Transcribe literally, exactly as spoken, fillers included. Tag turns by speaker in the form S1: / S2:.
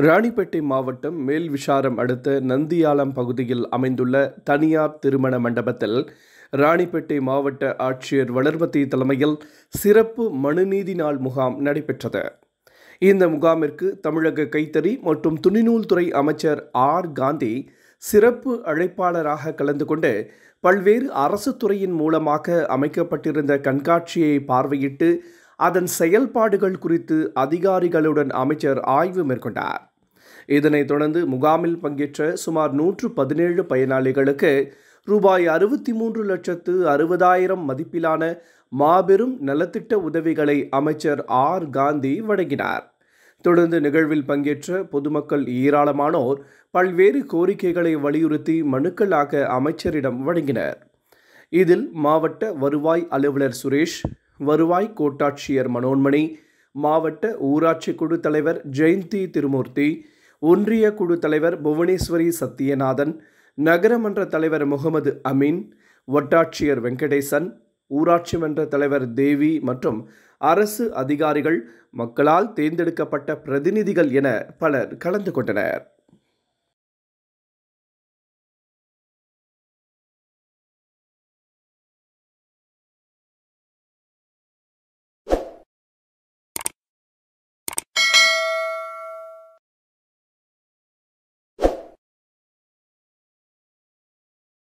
S1: ராணிப்பேட்டை மாவட்டம் மேல்விசாரம் அடுத்த நந்தியாலம் பகுதியில் அமைந்துள்ள தனியார் திருமண மண்டபத்தில் ராணிப்பேட்டை மாவட்ட ஆட்சியர் வளர்மதி தலைமையில் சிறப்பு மனுநீதி நாள் முகாம் நடைபெற்றது. இந்த முகாமிற்கு தமிழக கைத்தறி மற்றும் துணிநூல் துறை அமைச்சர் ஆர் காந்தி சிறப்பு அழைப்பாளராக கலந்து கொண்டு பல்வேறு அரசு துறையின் மூலமாக அமைக்கப்பட்டிருந்த கண்காட்சியை பார்வையிட்டு அதன் செயல்பாடுகள் குறித்து அதிகாரிகளுடன் அமைச்சர் ஆய்வு மேற்கொண்டார். இதனைத் தொடர்ந்து முகாமில் பங்கேற்ற சுமார் நூற்று பதினேழு பயனாளிகளுக்கு ரூபாய் அறுபத்தி மூன்று லட்சத்து அறுபதாயிரம் மதிப்பிலான மாபெரும் நலத்திட்ட உதவிகளை அமைச்சர் ஆர் காந்தி வழங்கினார். தொடர்ந்து நிகழ்வில் பங்கேற்ற பொதுமக்கள் ஏராளமானோர் பல்வேறு கோரிக்கைகளை வலியுறுத்தி மனுக்களாக அமைச்சரிடம் வழங்கினர். இதில் மாவட்ட வருவாய் அலுவலர் சுரேஷ், வருவாய் கோட்டாட்சியர் மனோன்மணி, மாவட்ட ஊராட்சி குழு தலைவர் ஜெயந்தி திருமூர்த்தி, ஒன்றிய குழு தலைவர் புவனேஸ்வரி சத்தியநாதன், நகரமன்ற தலைவர் முகமது அமீன், வட்டாட்சியர் வெங்கடேசன், ஊராட்சி மன்ற தலைவர் தேவி மற்றும் அரசு அதிகாரிகள், மக்களால் தேர்ந்தெடுக்கப்பட்ட பிரதிநிதிகள் என பலர் கலந்து கொண்டனர்.